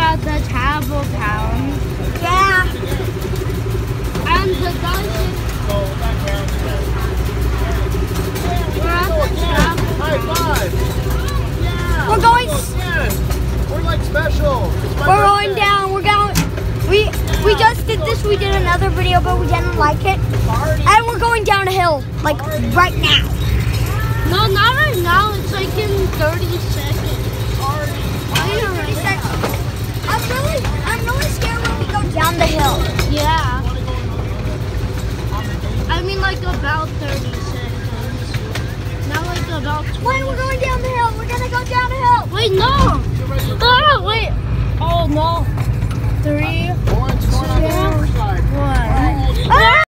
at the travel town. Yeah. And the dungeon. We're at the travel High five. Yeah. We're going. We're like special. We're going down. We're going. We just did this. We did another video, but we didn't like it. And we're going down a hill, like right now. No, not right now. It's like in 30 seconds. I'm really scared when we go down the hill. Yeah. I mean like about 30 seconds. Not like about 20. Wait, we're going down the hill. We're gonna go down the hill. Wait, no. Oh, wait. Oh, no. 3, 2, 1.